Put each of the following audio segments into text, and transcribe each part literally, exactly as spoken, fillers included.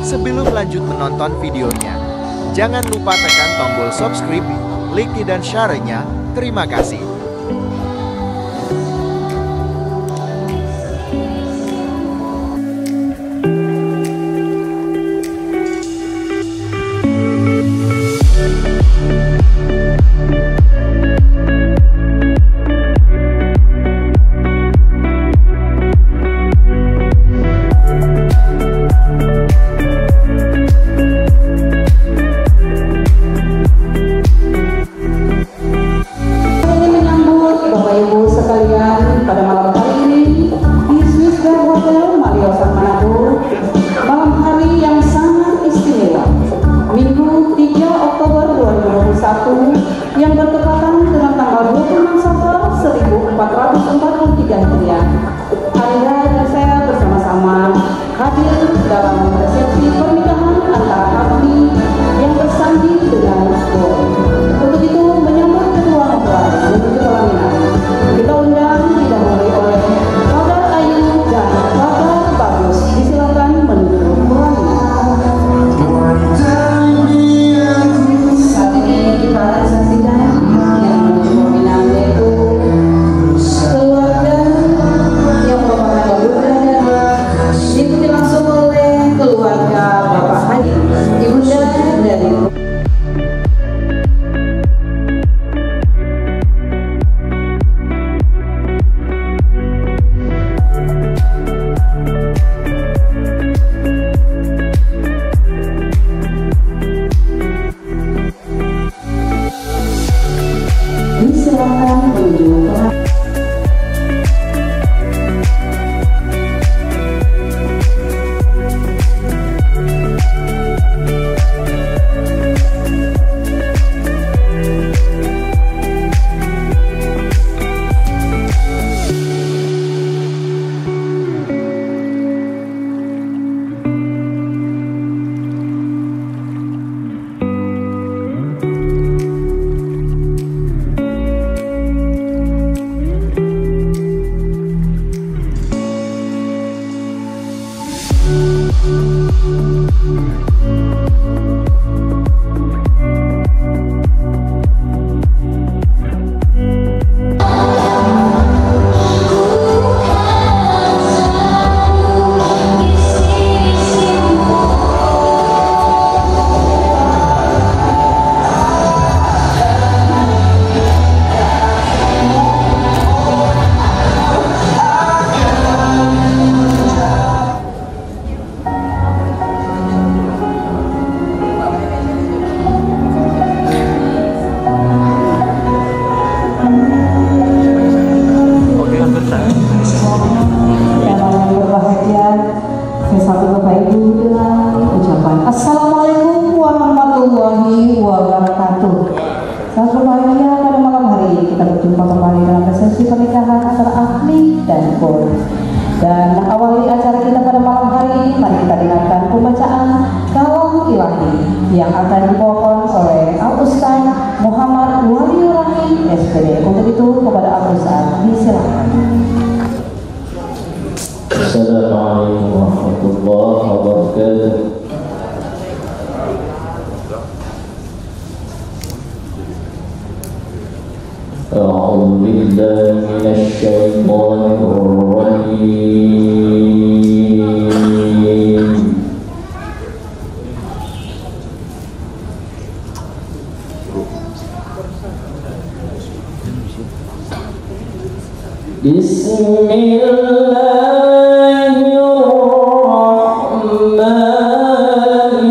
Sebelum lanjut menonton videonya, jangan lupa tekan tombol subscribe, like dan share-nya. Terima kasih. Yang bertepatan dengan tanggal dua puluh enam Safar seribu empat ratus empat puluh tiga Hijriah. Anda dan saya bersama-sama hadir dalam resepsi pernikahan antara kami yang bersanding dengan boy. Untuk itu menyambut kedua mempelai menuju pelaminan, kita undang didahului oleh Father Ayu dan Father Bagus. Disilakan menuju pelaminan. Saat ini kita akan saksikan yang menuju pelaminan yaitu keluarga yang merupakan ibunda, diikuti langsung oleh keluarga Bapak Haji, ibunda dari disilakan menuju pelaminan. Assalamualaikum warahmatullahi wabarakatuh. Selamat berbahagia pada malam hari ini kita berjumpa kembali dalam resepsi pernikahan antara Ahli dan Boy. Dan awali acara kita pada malam hari ini, mari kita dengarkan pembacaan kalam ilahi yang akan dibawakan oleh Al-Ustaz Muhammad Waliur Rahim S P D. Untuk itu kepada Al-Ustaz disilakan. Assalamualaikum warahmatullahi wabarakatuh. أعوذ بالله من الشيطان الرجيم. بسم الله الرحمن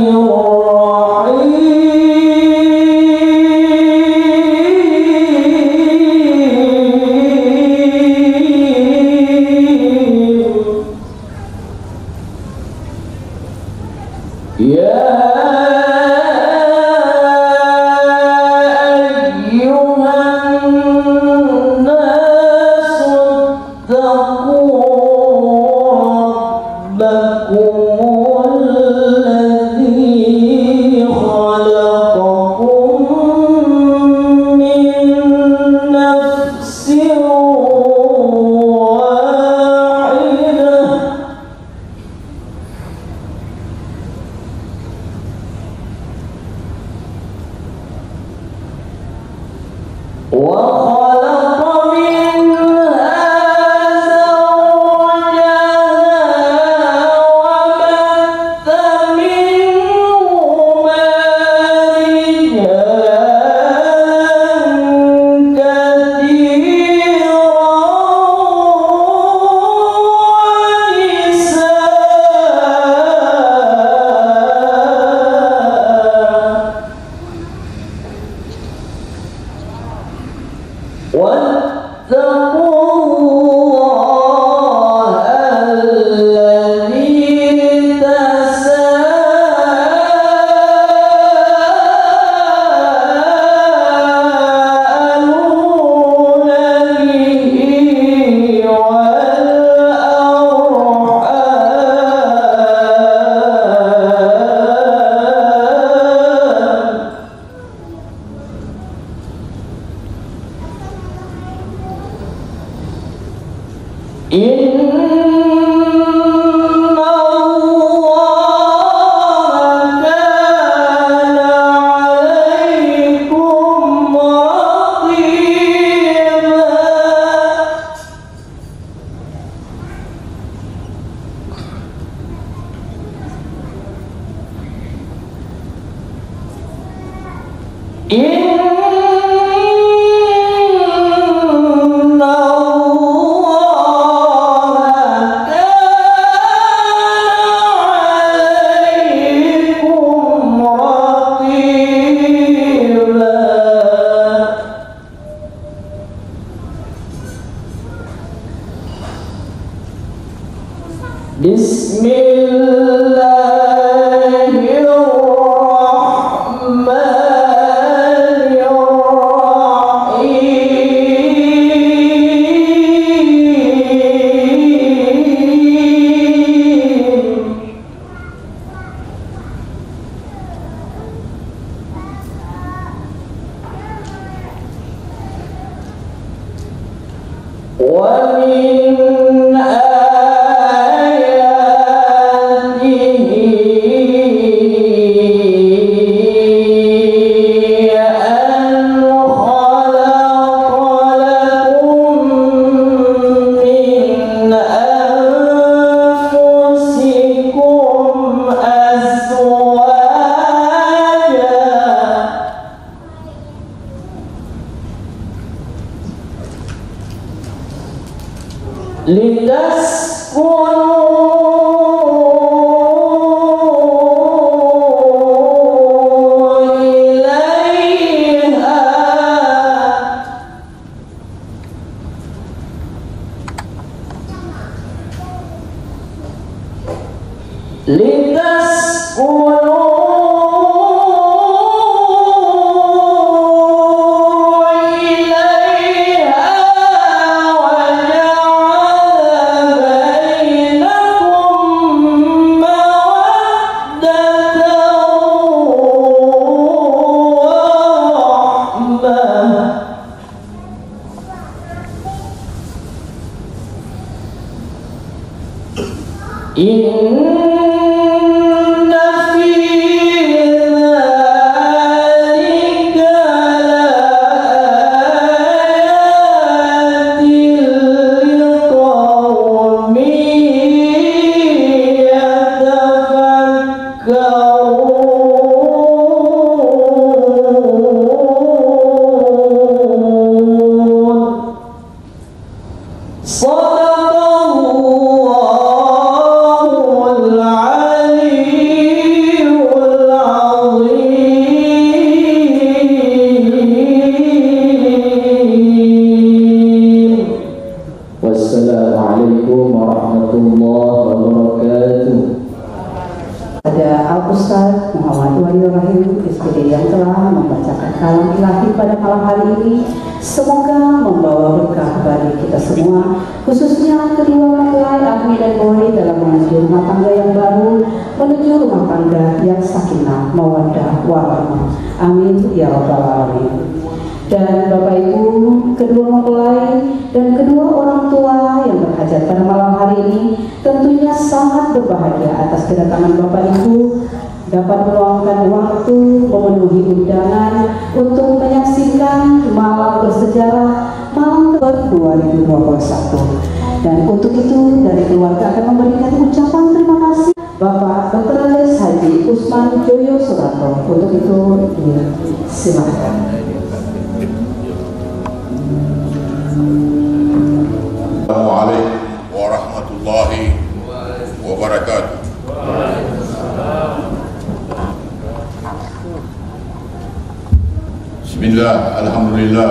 Bismillah, alhamdulillah,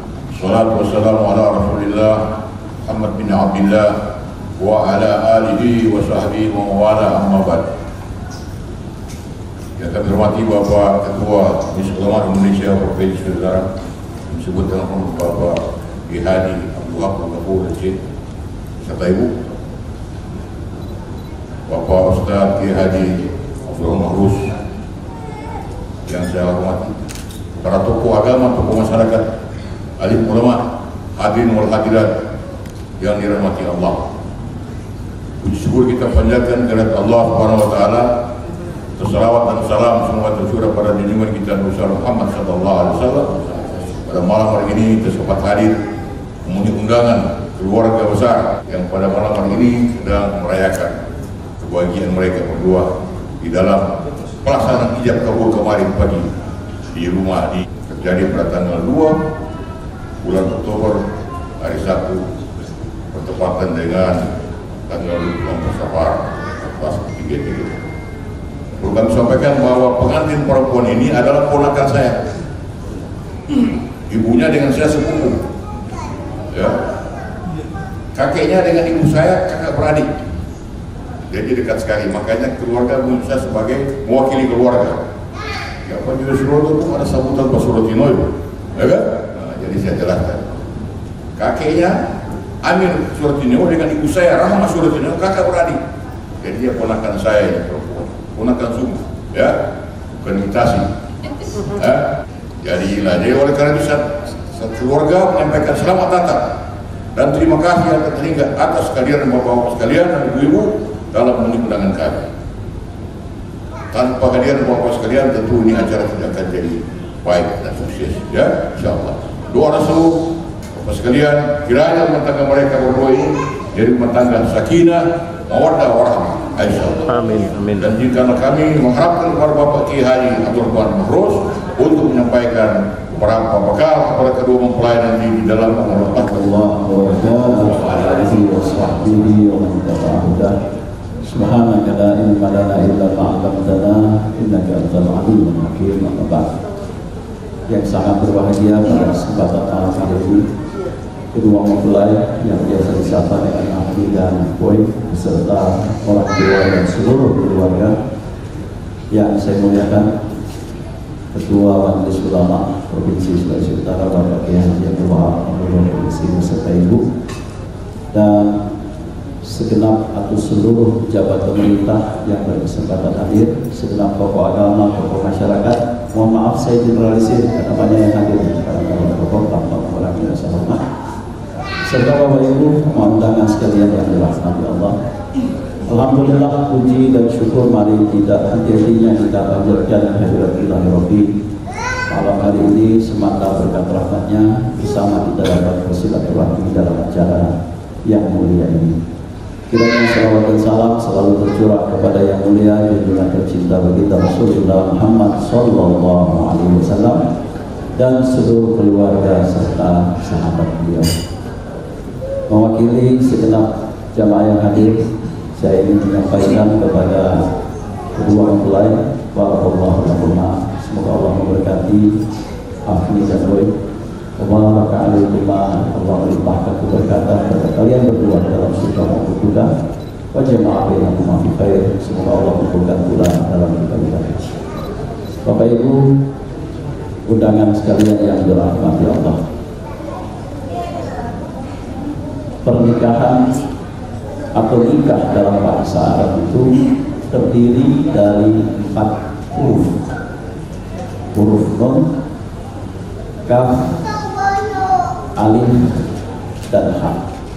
salatu wassalamu ala rasulillah Muhammad bin Abdullah wa ala alihi wa sahbihi wa mawala amma ba'd. Yang kami hormati Bapak Ketua Majelis Ulama Indonesia Provinsi Saudara, disebut dengan Bapak Ki Haji Abdul Wahab Ghafur Masjid, serta Ibu Bapak Ustaz Ki Haji Abdul Mahrus yang saya hormati, para tokoh agama, tokoh masyarakat, alim ulama, hadirin wal hadirat yang dirahmati Allah. Puji syukur kita panjatkan kepada Allah Subhanahu wa taala. Salawat dan salam semua tercurah pada junjungan kita Nabi Muhammad sallallahu alaihi wasallam. Pada malam hari ini kita sempat hadir memenuhi undangan keluarga besar yang pada malam hari ini sedang merayakan kebahagiaan mereka berdua di dalam pelaksanaan ijab kabul kemarin pagi di rumah di terjadi pada tanggal dua bulan Oktober hari Sabtu bertepatan dengan tanggal dua Safar pas tiga tiga. Perlu kami sampaikan bahwa pengantin perempuan ini adalah ponakan saya. Ibunya dengan saya sepupu, ya. Kakeknya dengan ibu saya kakak beradik. Jadi dekat sekali. Makanya keluarga menurut saya sebagai mewakili keluarga. Ya, Pak Juru Suroto itu ada sambutan Pak Surotino itu, ya kan? Nah, jadi saya jelaskan. Kakeknya Amir Surotino dengan ibu saya Rahma Surotino kakak beradik. Jadi dia ponakan saya ini perempuan, ponakan sungguh, ya, bukan imitasi. Ya. Jadi lah, jadi oleh karena itu satu keluarga menyampaikan selamat datang dan terima kasih atas terhingga atas kalian bapak-bapak sekalian dan ibu-ibu dalam memenuhi undangan kami. Tanpa kalian bapak-bapak sekalian tentu ini acara tidak akan jadi baik dan sukses, ya, insyaallah. Doa Rasul bapak sekalian kiranya rumah tangga mereka berdua ini jadi rumah tangga sakinah, mawaddah warahmah. Insyaallah. Amin, amin. Dan jika kami mengharapkan kepada Bapak Kiai Haji Abdul Rahman Mahruz untuk menyampaikan beberapa bekal kepada kedua mempelai nanti di dalam Allah Subhanaka la ilma lana illa ma 'allamtana innaka antal alimul hakim. Yang sangat berbahagia pada kesempatan malam hari ini kedua mempelai yang biasa disapa dengan Ahli dan Boy beserta orang tua dan seluruh keluarga yang saya muliakan, Ketua Majelis Ulama Provinsi Sulawesi Utara Bapak Kiai Haji Abdul Rahman Mahruz beserta Ibu dan segenap atau seluruh pejabat pemerintah yang berkesempatan hadir, segenap tokoh agama, tokoh masyarakat. Mohon maaf saya generalisir karena banyak yang hadir karena tokoh tanpa mengurangi rasa hormat. Serta Bapak Ibu undangan sekalian yang dirahmati Allah. Alhamdulillah, puji dan syukur mari tidak henti-hentinya kita panjatkan hadirat ilahi Rabbi. Malam hari ini semata berkat rahmatnya bersama kita dapat bersilaturahmi dalam acara yang mulia ini. Kiranya salawat dan salam selalu tercurah kepada yang mulia junjungan tercinta baginda Rasulullah Muhammad Sallallahu Alaihi Wasallam dan seluruh keluarga serta sahabat beliau. Mewakili segenap jamaah yang hadir, saya ingin menyampaikan kepada kedua mempelai, barakallahu lakuma, semoga Allah memberkati Afni dan Boy. Allah ka'alaikuma, Allah melimpahkan keberkatan kepada kalian berdua dalam suka maupun duka. Wa jama'a bainakum fi khair, semoga Allah kumpulkan pula dalam kita. Bapak Ibu, undangan sekalian yang dirahmati Allah. Pernikahan atau nikah dalam bahasa Arab itu terdiri dari empat huruf, huruf nun, kaf, alif, dan ha.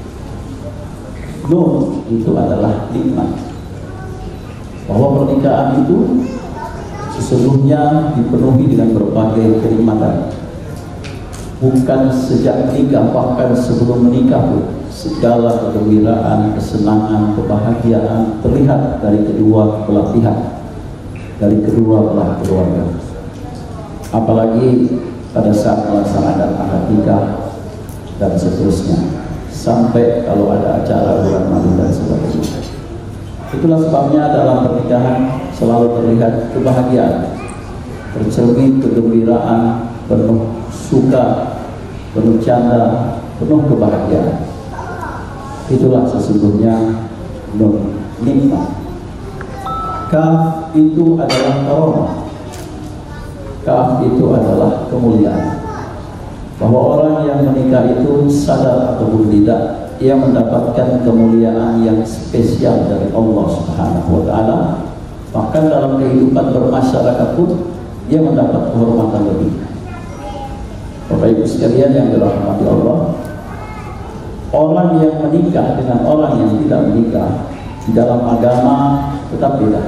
Nun itu adalah nikmat, bahwa pernikahan itu sesungguhnya dipenuhi dengan berbagai kenikmatan. Bukan sejak nikah, bahkan sebelum menikah pun segala kegembiraan, kesenangan, kebahagiaan terlihat dari kedua belah pihak, dari kedua belah keluarga. Apalagi pada saat melaksanakan akad nikah dan seterusnya, sampai kalau ada acara bulan madu dan sebagainya. Itulah sebabnya dalam pernikahan selalu terlihat kebahagiaan, tercermin kegembiraan, penuh suka, penuh canda, penuh kebahagiaan. Itulah sesungguhnya nun, nikmat. Kaf itu adalah karomah. Kaf itu adalah kemuliaan. Bahwa orang yang menikah itu sadar ataupun tidak, ia mendapatkan kemuliaan yang spesial dari Allah Subhanahu wa Ta'ala. Bahkan dalam kehidupan bermasyarakat pun ia mendapat kehormatan lebih. Bapak Ibu sekalian yang dirahmati Allah, orang yang menikah dengan orang yang tidak menikah di dalam agama tetap beda.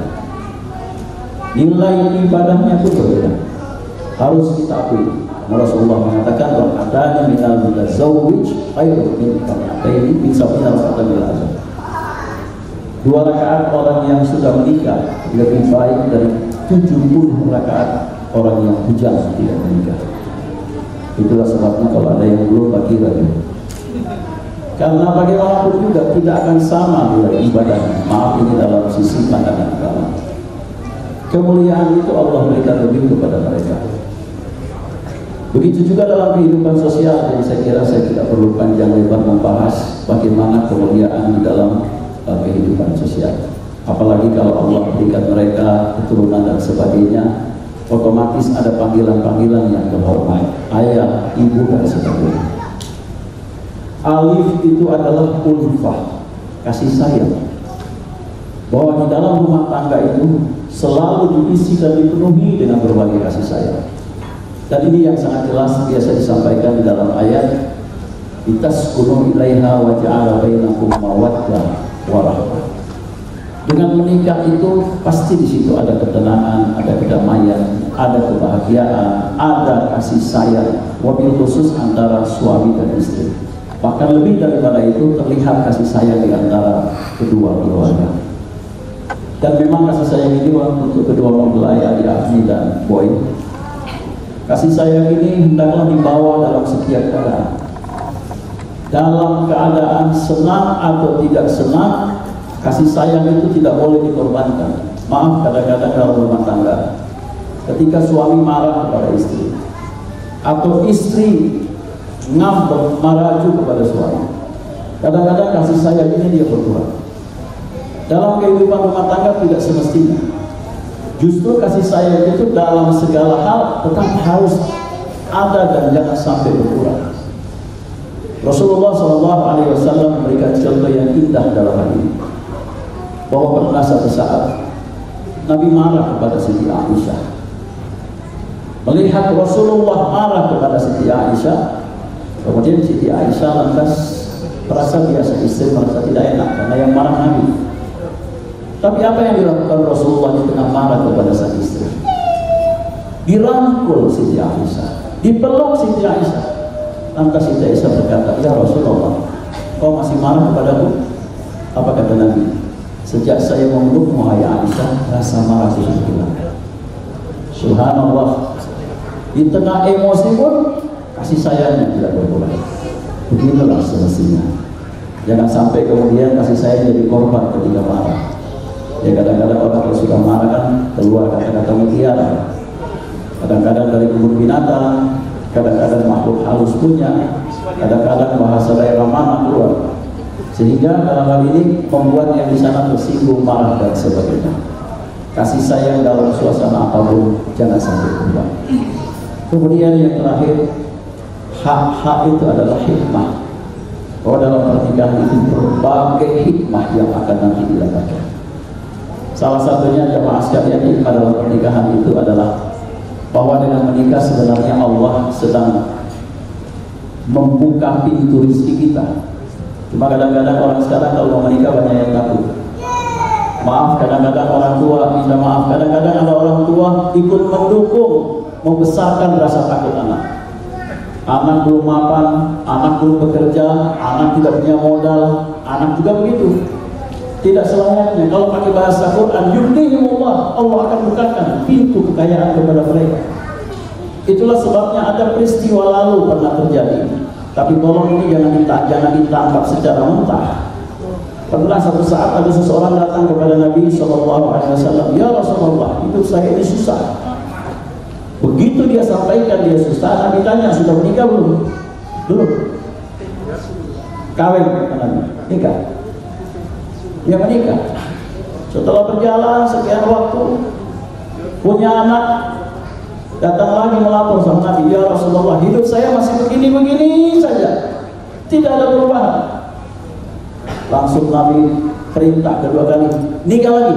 Nilai ibadahnya pun berbeda. Harus kita akui. Rasulullah mengatakan rakaatani minal mutazawwij khairu min raka'ataini min sab'ina raka'atan bil azab. Dua rakaat orang yang sudah menikah lebih baik dari tujuh puluh rakaat orang yang bujang tidak menikah. Itulah sebabnya kalau ada yang belum bagi lagi. Karena bagaimanapun juga tidak akan sama bila ibadahnya. Maaf, ini dalam sisi pandangan agama. Kemuliaan itu Allah berikan lebih kepada mereka. Begitu juga dalam kehidupan sosial, yang saya kira saya tidak perlu panjang lebar membahas bagaimana kemuliaan di dalam uh, kehidupan sosial. Apalagi kalau Allah berikan mereka keturunan dan sebagainya, otomatis ada panggilan-panggilan yang terhormat, ayah, ibu dan sebagainya. Alif itu adalah ulfah, kasih sayang. Bahwa di dalam rumah tangga itu selalu diisi dan dipenuhi dengan berbagai kasih sayang. Dan ini yang sangat jelas biasa disampaikan di dalam ayat, litaskunu ilaiha wa ja'ala bainakum mawaddah wa rahmah. Dengan menikah itu pasti di situ ada ketenangan, ada kedamaian, ada kebahagiaan, ada kasih sayang, wabil khusus antara suami dan istri. Bahkan lebih daripada itu terlihat kasih sayang di antara kedua keluarga. Dan memang kasih sayang ini untuk kedua mempelai adik Afni dan Boy. Kasih sayang ini hendaklah dibawa dalam setiap keadaan. Dalam keadaan senang atau tidak senang, kasih sayang itu tidak boleh dikorbankan. Maaf, kadang-kadang dalam rumah tangga, ketika suami marah kepada istri, atau istri ngambek, maraju kepada suami, kadang-kadang kasih sayang ini dia berkurang. Dalam kehidupan rumah tangga tidak semestinya. Justru kasih sayang itu dalam segala hal tetap harus ada dan jangan sampai berkurang. Rasulullah shallallahu alaihi wasallam memberikan contoh yang indah dalam hal ini, bahwa pernah satu saat Nabi marah kepada Siti Aisyah. Melihat Rasulullah marah kepada Siti Aisyah, kemudian Siti Aisyah lantas merasa biasa, istri merasa tidak enak karena yang marah Nabi. Tapi apa yang dilakukan Rasulullah di tengah marah kepada sang istri? Dirangkul Siti Aisyah, dipeluk Siti Aisyah. Lantas Siti Aisyah berkata, ya Rasulullah, kau masih marah kepadaku? Apa kata Nabi? Sejak saya memelukmu, hai Aisyah, rasa marah sudah hilang. Subhanallah. Di tengah emosi pun kasih sayangnya tidak berkurang. Begitulah semestinya. Jangan sampai kemudian kasih sayang jadi korban ketika marah. Ya, kadang-kadang orang kalau sudah marah kan keluar kata-kata mutiara. Kadang-kadang dari kebun binatang, kadang-kadang makhluk halus punya, kadang-kadang bahasa daerah mana keluar. Sehingga dalam hal ini membuat yang di sana tersinggung, marah dan sebagainya. Kasih sayang dalam suasana apapun jangan sampai keluar. Kemudian yang terakhir, hak-hak itu adalah hikmah. Bahwa dalam pernikahan itu berbagai hikmah yang akan nanti didapatkan. Salah satunya jemaah sekalian, hikmah dalam pernikahan itu adalah bahwa dengan menikah sebenarnya Allah sedang membuka pintu rezeki kita. Cuma kadang-kadang orang sekarang kalau mau menikah banyak yang takut. Maaf, kadang-kadang orang tua minta maaf, kadang-kadang ada orang tua ikut mendukung membesarkan rasa takut anak. Anak belum mapan, anak belum bekerja, anak tidak punya modal, anak juga begitu. Tidak selayaknya. Kalau pakai bahasa Quran, yughnihimullah, Allah akan bukakan pintu kekayaan kepada mereka. Itulah sebabnya ada peristiwa lalu pernah terjadi. Tapi tolong ini jangan ditangkap, jangan ditangkap secara mentah. Pernah satu saat ada seseorang datang kepada Nabi shallallahu alaihi wasallam, ya Rasulullah, hidup saya ini susah. Begitu dia sampaikan dia susah, Nabi tanya, sudah menikah belum? Belum. Kawin, Nabi, nikah. Dia menikah. Setelah berjalan sekian waktu, punya anak, datang lagi melapor sama Nabi, ya Rasulullah, hidup saya masih begini-begini saja, tidak ada perubahan. Langsung Nabi perintah kedua kali, nikah lagi.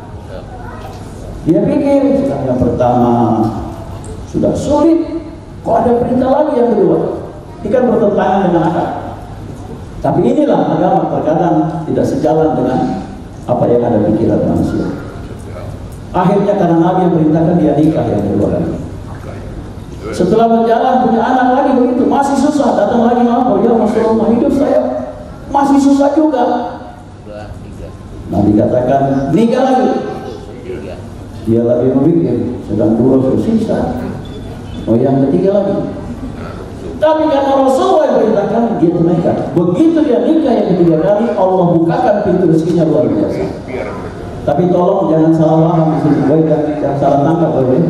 Dia pikir sudah yang pertama sudah sulit, kok ada perintah lagi yang kedua? Ini kan bertentangan dengan akal. Tapi inilah agama terkadang tidak sejalan dengan apa yang ada pikiran manusia. Akhirnya karena Nabi yang perintahkan, dia nikah yang kedua kali. Setelah berjalan punya anak lagi begitu, masih susah, datang lagi melapor, ya Rasulullah, hidup saya masih susah juga. Nabi katakan, nikah lagi. Dia lagi memikir, sedang dua tersisa. Oh, yang ketiga lagi. Tapi karena Rasulullah yang perintahkan, dia tunaikan. Begitu dia nikah yang ketiga kali, Allah bukakan pintu rezekinya luar biasa. Tapi tolong jangan salah paham di sini, boy, jangan salah tangkap, boy.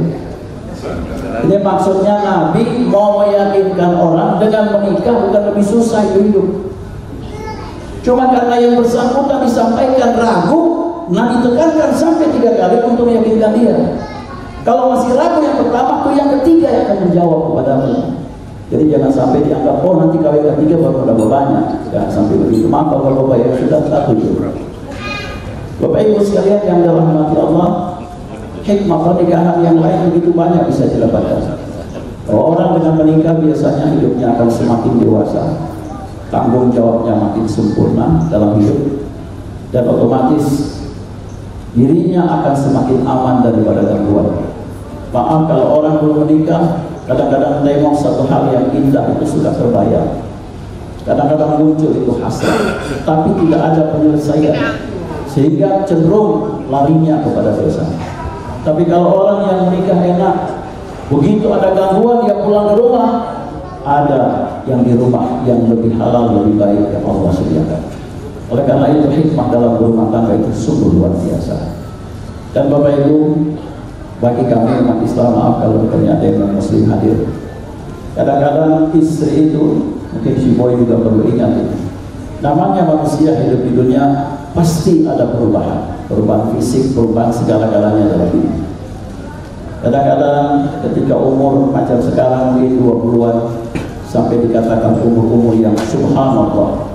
Ini maksudnya Nabi mau meyakinkan orang dengan menikah bukan lebih susah hidup. Cuma karena yang bersangkutan disampaikan ragu, Nabi tekankan sampai tiga kali untuk meyakinkan dia. Kalau masih ragu yang pertama, tuh yang ketiga yang akan menjawab kepadamu. Jadi jangan sampai dianggap, oh nanti kawin ketiga baru ada bebannya. Jangan sampai begitu. Maaf kalau Bapak yang sudah satu juga. Bapak Ibu sekalian yang dirahmati Allah, hikmah pernikahan yang lain begitu banyak bisa didapatkan. Orang dengan menikah biasanya hidupnya akan semakin dewasa, tanggung jawabnya makin sempurna dalam hidup, dan otomatis dirinya akan semakin aman daripada gangguan. Maaf kalau orang belum menikah, kadang-kadang tengok satu hal yang indah itu sudah terbayar, kadang-kadang muncul itu hasrat, tapi tidak ada penyelesaian, sehingga cenderung larinya kepada dosa. Tapi kalau orang yang menikah enak, begitu ada gangguan dia pulang ke rumah, ada yang di rumah yang lebih halal, lebih baik yang Allah sediakan. Oleh karena itu hikmah dalam berumah tangga itu sungguh luar biasa. Dan Bapak Ibu, bagi kami umat Islam, maaf kalau ternyata yang muslim hadir, kadang-kadang istri itu, mungkin si boy juga perlu ingat itu, namanya manusia hidup di dunia pasti ada perubahan, perubahan fisik, perubahan segala-galanya dalam hidup. Kadang-kadang ketika umur macam sekarang mungkin dua puluhan sampai dikatakan umur-umur yang subhanallah,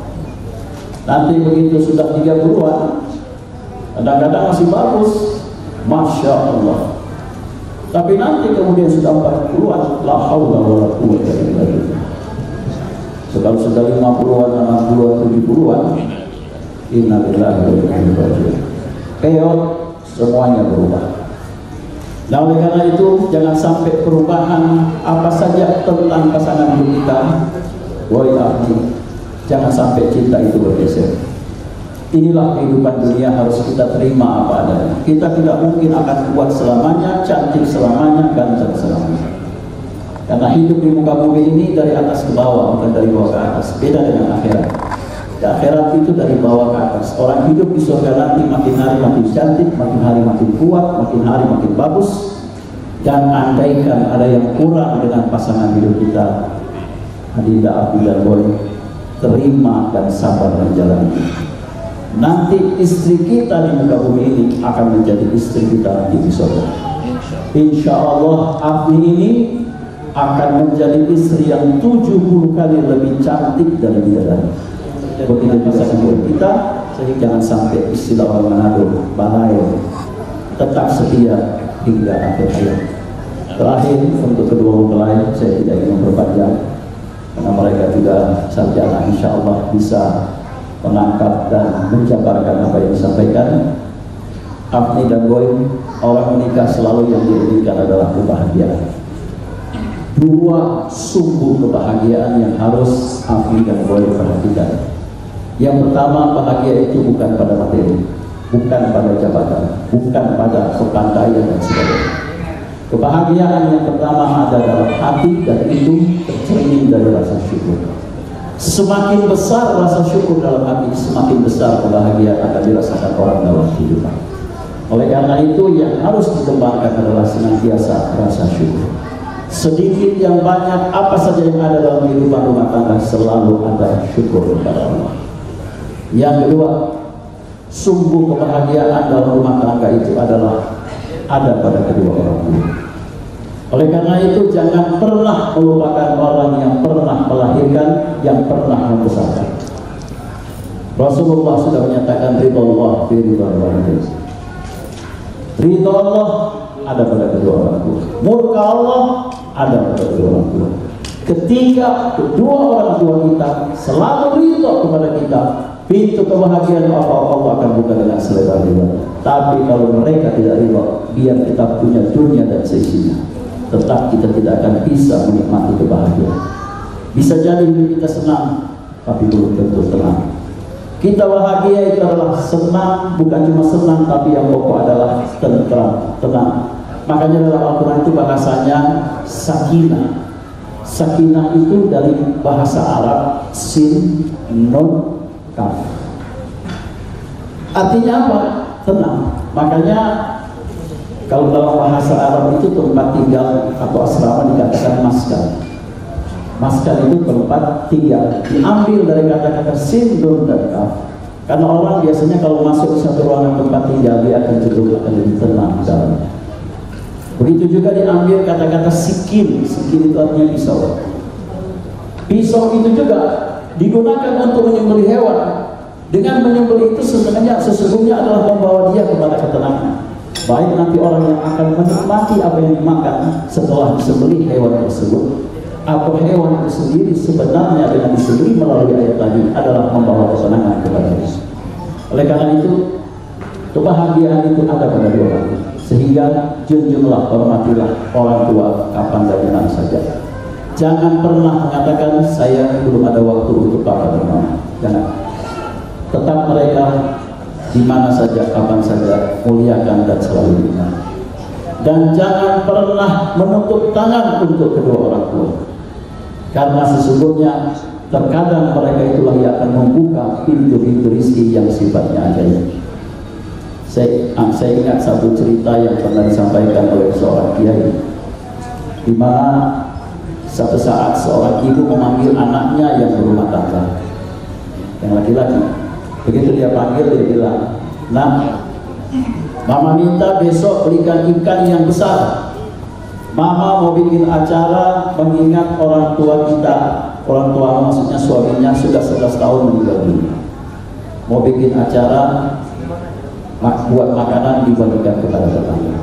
nanti begitu sudah tiga puluhan kadang-kadang masih bagus, masya Allah. Tapi nanti kemudian sudah empat puluhan, la haula wala quwwata illa billah. Sekarang sudah lima puluhan, enam puluhan, tujuh puluhan, innalillahi wa inna ilaihi raji'un. Keot semuanya berubah. Nah, oleh karena itu jangan sampai perubahan apa saja tentang pasangan hidup kita, woi ahli, jangan sampai cinta itu bergeser. Inilah kehidupan dunia, harus kita terima apa adanya. Kita tidak mungkin akan kuat selamanya, cantik selamanya, ganteng selamanya. Karena hidup di muka bumi ini dari atas ke bawah, bukan dari bawah ke atas. Beda dengan akhirat. Di akhirat itu dari bawah ke atas. Orang hidup di surga nanti makin hari makin cantik, makin hari makin kuat, makin hari makin bagus. Dan andaikan ada yang kurang dengan pasangan hidup kita, Adinda Abdi dan Boy, terima dan sabar menjalani. Nanti istri kita di muka bumi ini akan menjadi istri kita nanti di surga. Insya Allah Abdi ini akan menjadi istri yang tujuh puluh kali lebih cantik dari bidadari. Begitu pasangan hidup kita, jadi jangan sampai istilah orang Manado, balai, tetap setia hingga akhir hayat. Terakhir untuk kedua mempelai, saya tidak ingin memperpanjang karena mereka juga sarjana, insya Allah bisa menangkap dan menjabarkan apa yang disampaikan. Afni dan Boy, orang menikah selalu yang diinginkan adalah kebahagiaan. Dua sumber kebahagiaan yang harus Afni dan Boy perhatikan. Yang pertama, bahagia itu bukan pada materi, bukan pada jabatan, bukan pada kepandaian dan sebagainya. Kebahagiaan yang pertama ada dalam hati, dan itu tercermin dari rasa syukur. Semakin besar rasa syukur dalam hati, semakin besar kebahagiaan akan dirasakan orang dalam kehidupan. Oleh karena itu yang harus dikembangkan adalah senantiasa rasa syukur. Sedikit yang banyak, apa saja yang ada dalam kehidupan rumah tangga, selalu ada syukur kepada Allah. Yang kedua, sumber kebahagiaan dalam rumah tangga itu adalah ada pada kedua orang tua. Oleh karena itu jangan pernah melupakan orang yang pernah melahirkan, yang pernah membesarkan. Rasulullah sudah menyatakan ridha Allah fi ridha walidain. Ridha Allah ada pada kedua orang tua, murka Allah ada pada kedua orang tua. Ketika kedua orang tua kita selalu ridha kepada kita, pintu kebahagiaan apa Allah akan buka dengan selebar ridha. Tapi kalau mereka tidak ridha, biar kita punya dunia dan seisinya, tetap kita tidak akan bisa menikmati kebahagiaan. Bisa jadi hidup kita senang, tapi belum tentu tenang. Kita bahagia itu adalah senang, bukan cuma senang, tapi yang pokok adalah tentram, tenang. Makanya dalam Al-Quran itu bahasanya sakinah. Sakinah itu dari bahasa Arab sin nun kaf. Artinya apa? Tenang. Makanya kalau dalam bahasa Arab itu tempat tinggal atau asrama dikatakan maskan. Maskan itu tempat tinggal. Diambil dari kata-kata sin nun dan kaf. Karena orang biasanya kalau masuk ke satu ruangan tempat tinggal, dia akan cenderung akan lebih tenang dalamnya. Begitu juga diambil kata-kata sikin. Sikin itu artinya pisau. Pisau itu juga digunakan untuk menyembelih hewan. Dengan menyembelih itu sebenarnya sesungguhnya adalah membawa dia kepada ketenangan. Baik nanti orang yang akan menikmati apa yang dimakan setelah disembelih hewan tersebut, atau hewan itu sendiri sebenarnya dengan disembelih melalui ayat tadi adalah membawa ketenangan kepada dia. Oleh karena itu, kebahagiaan itu ada pada dua orang. Sehingga junjunglah, hormatilah orang tua kapan dan di mana saja. Jangan pernah mengatakan saya belum ada waktu untuk papa dan mama. Jangan. Tetap mereka di mana saja, kapan saja, muliakan dan selalu ingat. Dan jangan pernah menutup tangan untuk kedua orang tua. Karena sesungguhnya terkadang mereka itulah yang akan membuka pintu-pintu rezeki yang sifatnya ajaib. Saya, saya ingat satu cerita yang pernah disampaikan oleh seorang kiai, di mana satu saat seorang ibu memanggil anaknya yang berumah tangga, yang laki-laki. Begitu dia panggil, dia bilang, "Nah, mama minta besok belikan ikan yang besar. Mama mau bikin acara mengingat orang tua kita. Orang tua maksudnya suaminya sudah sebelas tahun meninggal dunia. Mau bikin acara buat makanan dibagikan kepada tetangga."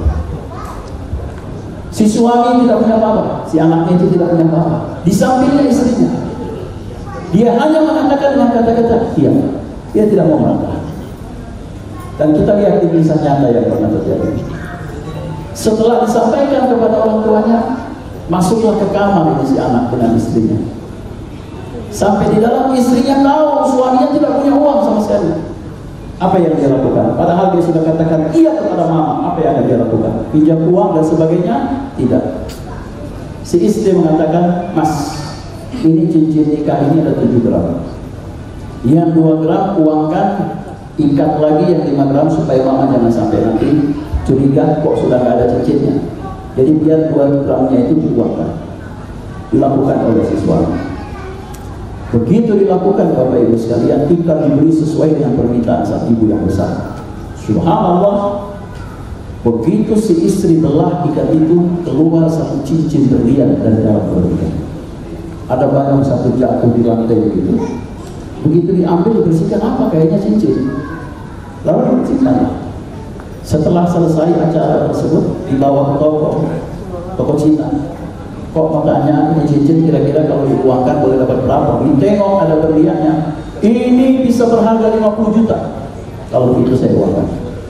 Si suami tidak punya apa-apa, si anaknya itu tidak punya apa-apa. Di sampingnya istrinya, dia hanya mengatakan dengan kata-kata iya. Dia tidak mau marah. Dan kita lihat di kisah nyata yang pernah terjadi. Setelah disampaikan kepada orang tuanya, masuklah ke kamar ini si anak dengan istrinya. Sampai di dalam, istrinya tahu suaminya tidak punya uang sama sekali. Apa yang dia lakukan? Padahal dia sudah katakan iya kepada mama. Apa yang akan dia lakukan? Pinjam uang dan sebagainya? Tidak. Si istri mengatakan, "Mas, ini cincin nikah ini ada tujuh gram. Yang dua gram uangkan, ikat lagi yang lima gram supaya mama jangan sampai nanti curiga kok sudah nggak ada cincinnya. Jadi biar dua gramnya itu diuangkan." Dilakukan oleh si suami. Begitu dilakukan Bapak Ibu sekalian, ikat dibeli sesuai dengan permintaan sang ibu yang besar. Subhanallah, begitu si istri belah ikat itu, keluar satu cincin berlian dari dalam berlian. Ada barang satu jatuh di lantai begitu. Begitu diambil, dibersihkan, apa kayaknya cincin. Lalu dibersihkan. Setelah selesai acara tersebut, dibawa ke toko, toko Cina. Kok makanya ini cincin kira-kira kalau diuangkan boleh dapat berapa? Ditengok ada berliannya. Ini bisa berharga lima puluh juta. Kalau begitu saya uangkan.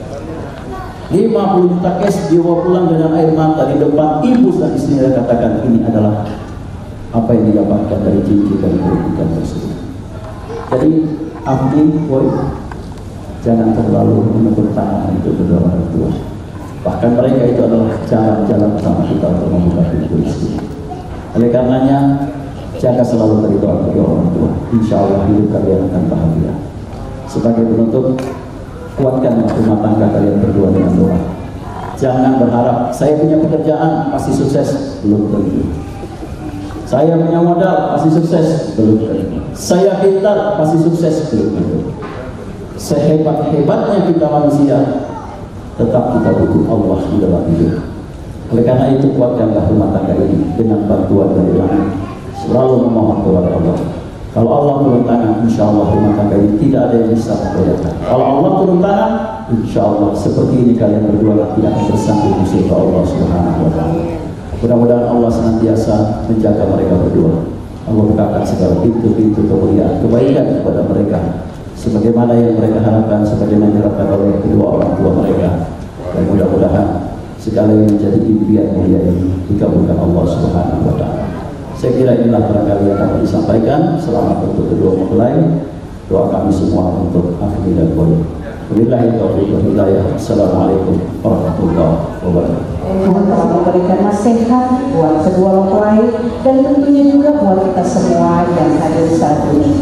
lima puluh juta cash, dibawa pulang dengan air mata di depan ibu dan istrinya, katakan ini adalah apa yang didapatkan dari cincin dan berlian tersebut. Jadi, abdi, boy, jangan terlalu menepuk tangan untuk kedua orang tua. Bahkan mereka itu adalah jalan-jalan bersama kita untuk membuka pintu rezeki. Oleh karenanya, jaga selalu dari doa kedua orang tua. Insya Allah hidup kalian akan bahagia. Sebagai penutup, kuatkan rumah tangga kalian berdua dengan doa. Jangan berharap saya punya pekerjaan pasti sukses, belum tentu. Saya punya modal pasti sukses, belum tentu. Saya pintar pasti sukses, belum tentu. Sehebat-hebatnya kita manusia, tetap kita butuh Allah di dalam hidup. Oleh karena itu, kuatkanlah rumah tangga ini dengan bantuan dari langit. Selalu memohon kepada Allah. Kalau Allah turun tangan, insya Allah rumah tangga ini tidak ada yang bisa membedakan. Kalau Allah turun tangan, insya Allah seperti ini kalian berdua nanti akan bersambung di surga Allah Subhanahu wa Ta'ala. Mudah-mudahan Allah senantiasa menjaga mereka berdua. Allah bukakan segala pintu-pintu kemuliaan, kebaikan kepada mereka, sebagaimana yang mereka harapkan, sebagaimana diharapkan oleh kedua orang tua mereka. Dan mudah-mudahan segala yang menjadi impian mulia ini dikabulkan Allah Subhanahu wa Ta'ala. Saya kira inilah barangkali yang dapat disampaikan. Selamat untuk kedua mempelai. Doa kami semua untuk akhir dan boy. Wabillahi taufiq wal hidayah. Assalamualaikum warahmatullahi wabarakatuh. Tuhan telah memberikan nasihat buat kedua mempelai dan tentunya juga buat kita semua yang hadir saat ini.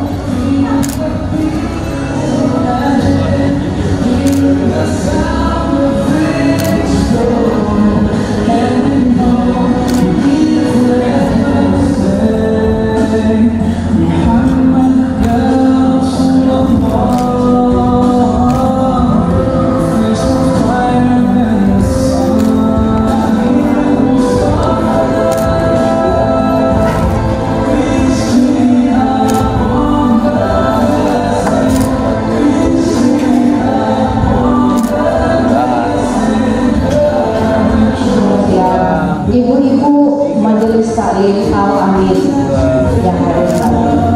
Ibu-ibu Majelis Taklim Al-Amin yang hadir saat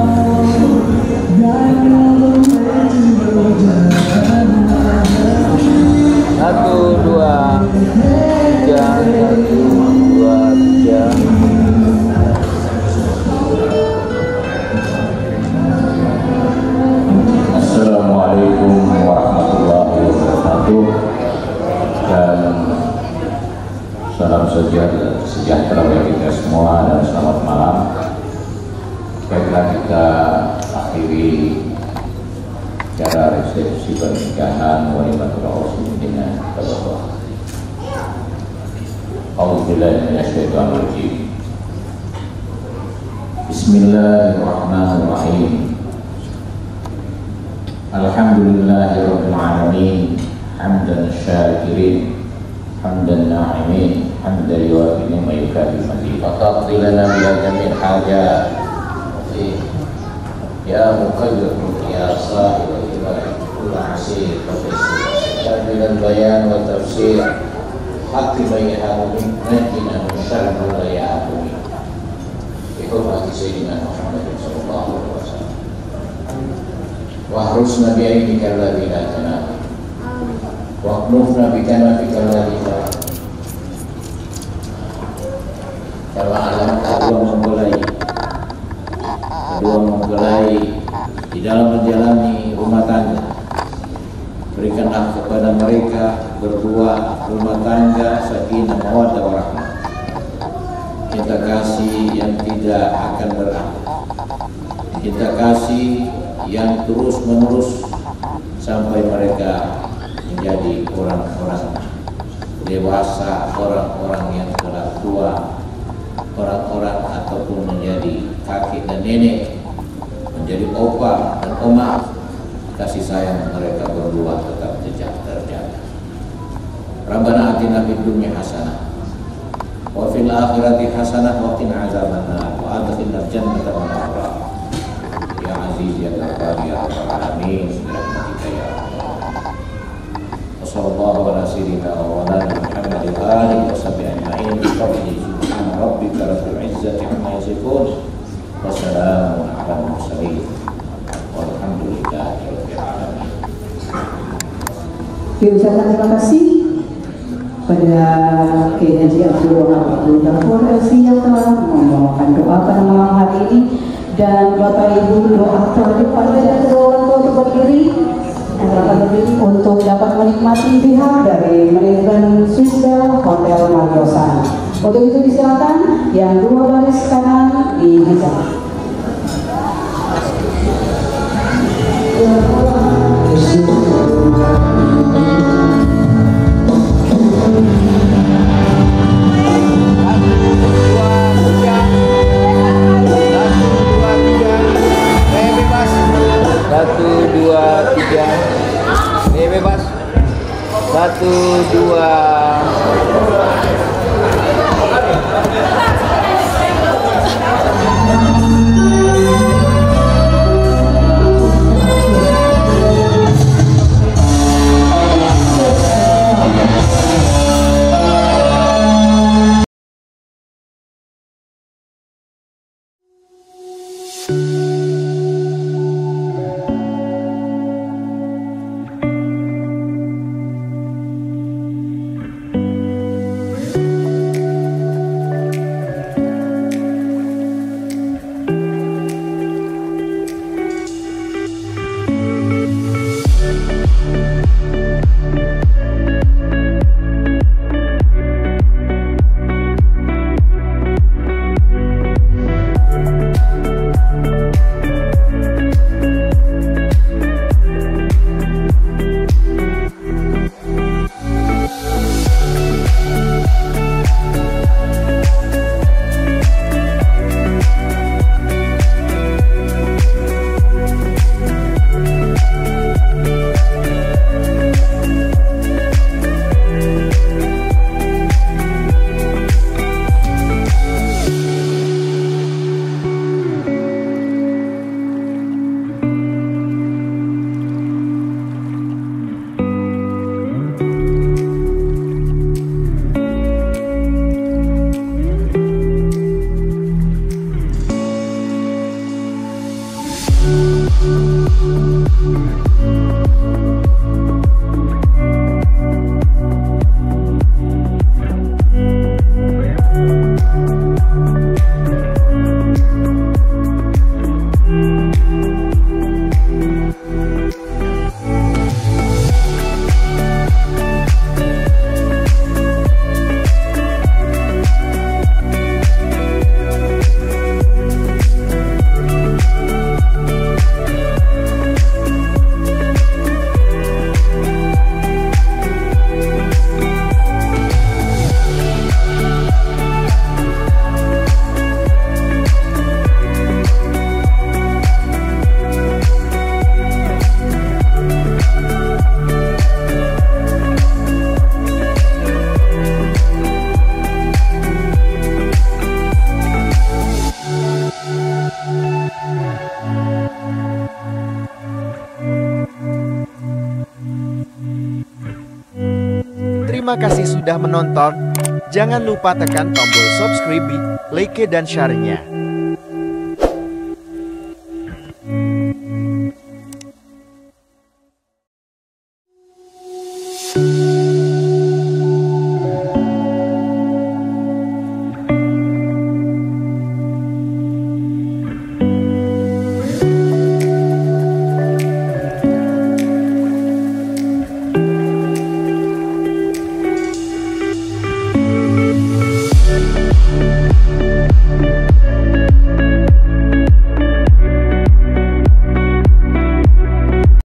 ini. Satu, dua, tiga, satu, dua, tiga. Assalamualaikum warahmatullahi wabarakatuh. Dan salam sejahtera, sejahtera bagi kita semua dan selamat malam. Baiklah, kita akhiri cara resepsi pernikahan walimatul urus dengan tabarruk. A'udzubillahi minasyaitonir rajim. Bismillahirrahmanirrahim. Alhamdulillahirabbil alamin, hamdan syakirin, hamdan na'imin, hamdan yuwafi ni'ma yukafi mazid. Faqdi lana bi jamil hajat. Ya muqaddir ya sahib كل عسير كامل البيان والتفسير حق بيان نجنا من شر ما لا يعلم بحرمة سيدنا محمد صلى الله عليه وسلم واحرسنا بعينك الذي لا تنام واكنفنا بكنفك الذي لا Kalau alam kedua mempelai kedua mempelai di dalam menjalani rumah tangga, berikanlah kepada mereka berdua rumah tangga sakinah mawaddah warahmah, cinta kasih yang tidak akan berakhir, cinta kasih yang terus menerus sampai mereka menjadi orang-orang dewasa, orang-orang yang telah tua, orang-orang ataupun menjadi kakek dan nenek, menjadi opa dan oma. Kasih sayang mereka berdua tetap jejak terjaga. Rabbana atina fid dunya hasanah wa fil akhirati hasanah wa qina azabannar wa adkhilna jannata ma'al abrar. Ya aziz ya ghaffar ya rabbal alamin, birahmatika ya arhamar rahimin. Wassallallahu ala sayyidina wa maulana Muhammadin wa alihi wa sahbihi ajma'in bi fadli subhana rabbika rabbil izzati amma yasifun wa salamun ala mursalin walhamdulillahi rabbil alamin. Diucapkan terima kasih pada Kiai Haji Abdul Abdul Ghafur L C yang telah membawakan doa pada malam hari ini, dan Bapak Ibu doa terdepan dan kedua orang tua untuk berdiri dan dapat berdiri untuk dapat menikmati pihak dari manajemen Swisda Hotel Mariosan. Untuk itu disilakan yang dua baris kanan di meja. Satu, dua, tiga. Ini bebas. Satu, dua. Terima kasih sudah menonton. Jangan lupa tekan tombol subscribe, like, dan share-nya.